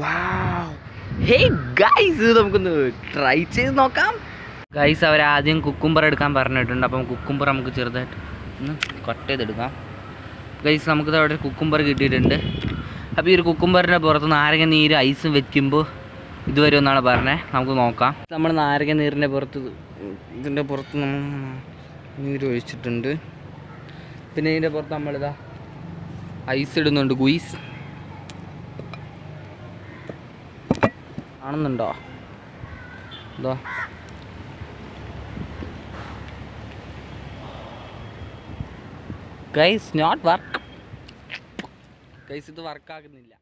Hey guys, നമുക്കൊന്ന് try ചെയ്ത് നോക്കാം. ഗൈസ്, അവർ ആദ്യം കുക്കുംബർ എടുക്കാൻ പറഞ്ഞിട്ടുണ്ട്. അപ്പം കുക്കുംബർ നമുക്ക് ചെറുതായിട്ട് ഒന്ന് കട്ട് ചെയ്തെടുക്കാം. ഗൈസ്, നമുക്കിത് അവിടെ കുക്കുംബർ കിട്ടിയിട്ടുണ്ട്. അപ്പോൾ ഈ ഒരു കുക്കുംബറിൻ്റെ പുറത്ത് നാരങ്ങ നീര് ഐസും വെക്കുമ്പോൾ ഇതുവരെ ഒന്നാണ് പറഞ്ഞത്. നമുക്ക് നോക്കാം. നമ്മൾ നാരങ്ങ നീരിൻ്റെ പുറത്ത് ഇതിൻ്റെ പുറത്ത് നമ്മൾ നീര് ഒഴിച്ചിട്ടുണ്ട്. പിന്നെ ഇതിൻ്റെ പുറത്ത് നമ്മളിതാ ഐസ് ഇടുന്നുണ്ട്. ഗുയിസ് കാണുന്നുണ്ടോ? ഇതോ ഗൈസ്, നോട്ട് വർക്ക്. ഗൈസ്, ഇത് വർക്കാകുന്നില്ല.